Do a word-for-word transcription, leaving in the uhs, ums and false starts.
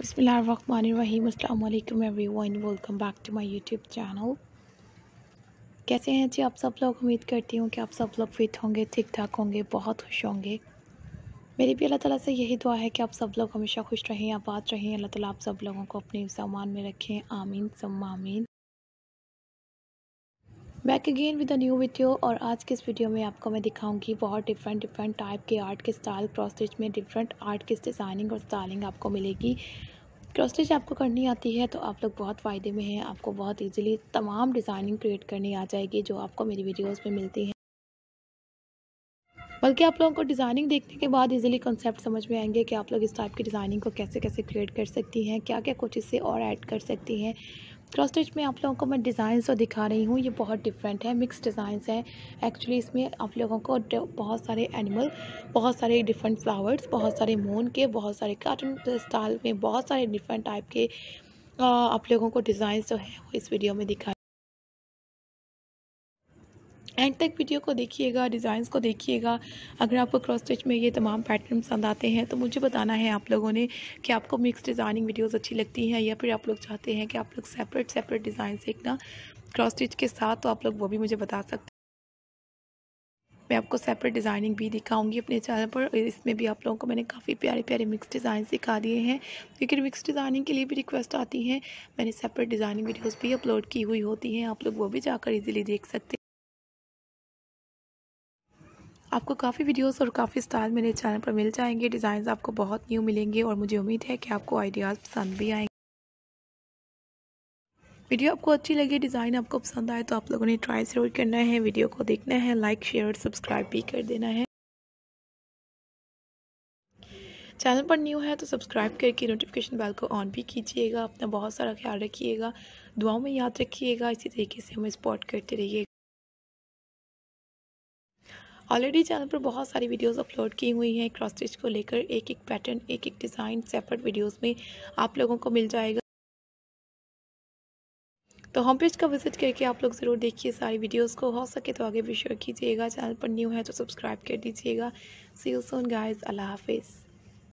बिस्मिल्लाहिर्रहमानिर्रहीम अस्सलाम वालेकुम everyone, welcome back to my YouTube channel. कैसे हैं जी आप सब लोग। उम्मीद करती हूँ कि आप सब लोग फिट होंगे, ठीक ठाक होंगे, बहुत खुश होंगे। मेरी भी अल्लाह ताला से यही दुआ है कि आप सब लोग हमेशा खुश रहें, आबाद रहें। अल्लाह ताला आप सब लोगों को अपने सामान में रखें, आमीन सुम्मा आमीन। Back again with a new video. और आज के इस वीडियो में आपको मैं दिखाऊंगी बहुत डिफरेंट डिफरेंट टाइप के आर्ट के स्टाइल, क्रॉस स्टिच में डिफरेंट आर्ट की डिज़ाइनिंग और स्टाइलिंग आपको मिलेगी। क्रॉस स्टिच आपको करनी आती है तो आप लोग बहुत फ़ायदे में हैं। आपको बहुत इजीली तमाम डिज़ाइनिंग क्रिएट करनी आ जाएगी जो आपको मेरी वीडियोस में मिलती हैं। बल्कि आप लोगों को डिज़ाइनिंग देखने के बाद इजीली कॉन्सेप्ट समझ में आएंगे कि आप लोग इस टाइप की डिज़ाइनिंग को कैसे कैसे क्रिएट कर सकती हैं, क्या क्या कुछ इससे और ऐड कर सकती हैं। क्रॉस स्टिच में आप लोगों को मैं डिज़ाइन तो दिखा रही हूँ, ये बहुत डिफरेंट है, मिक्स डिज़ाइंस हैं। एक्चुअली इसमें आप लोगों को बहुत सारे एनिमल, बहुत सारे डिफरेंट फ्लावर्स, बहुत सारे मून के, बहुत सारे कार्टून स्टाइल में, बहुत सारे डिफरेंट टाइप के आ, आप लोगों को डिज़ाइन जो है वो इस वीडियो में दिखा। एंड तक वीडियो को देखिएगा, डिज़ाइंस को देखिएगा। अगर आपको क्रॉस स्टिच में ये तमाम पैटर्न पसंद आते हैं तो मुझे बताना है आप लोगों ने कि आपको मिक्स डिज़ाइनिंग वीडियोस अच्छी लगती हैं या फिर आप लोग चाहते हैं कि आप लोग सेपरेट सेपरेट डिज़ाइन सीखना क्रॉस स्टिच के साथ, तो आप लोग वो भी मुझे बता सकते हैं। मैं आपको सेपरेट डिज़ाइनिंग भी दिखाऊंगी अपने चैनल पर। इसमें भी आप लोगों को मैंने काफ़ी प्यारे प्यारे मिक्स डिज़ाइन सिखा दिए हैं, क्योंकि मिक्स डिज़ाइनिंग के लिए भी रिक्वेस्ट आती हैं। मैंने सेपरेट डिज़ाइनिंग वीडियोस भी अपलोड की हुई होती हैं, आप लोग वो भी जाकर इजीली देख सकते हैं। आपको काफ़ी वीडियोस और काफ़ी स्टाइल मेरे चैनल पर मिल जाएंगे, डिज़ाइन आपको बहुत न्यू मिलेंगे और मुझे उम्मीद है कि आपको आइडियाज़ पसंद भी आएंगे। वीडियो आपको अच्छी लगे, डिज़ाइन आपको पसंद आए तो आप लोगों ने ट्राई ज़रूर करना है, वीडियो को देखना है, लाइक शेयर और सब्सक्राइब भी कर देना है। चैनल पर न्यू है तो सब्सक्राइब करके नोटिफिकेशन बेल को ऑन भी कीजिएगा। अपना बहुत सारा ख्याल रखिएगा, दुआओं में याद रखिएगा। इसी तरीके से हमें सपोर्ट करते रहिए। ऑलरेडी चैनल पर बहुत सारी वीडियोस अपलोड की हुई हैं क्रॉस स्टिच को लेकर, एक एक पैटर्न, एक एक डिज़ाइन सेपरेट वीडियोस में आप लोगों को मिल जाएगा। तो होम पेज का विजिट करके आप लोग ज़रूर देखिए सारी वीडियोस को, हो सके तो आगे भी शेयर कीजिएगा। चैनल पर न्यू है तो सब्सक्राइब कर दीजिएगा। सी यू सून गाइस, अल्लाह हाफिज़।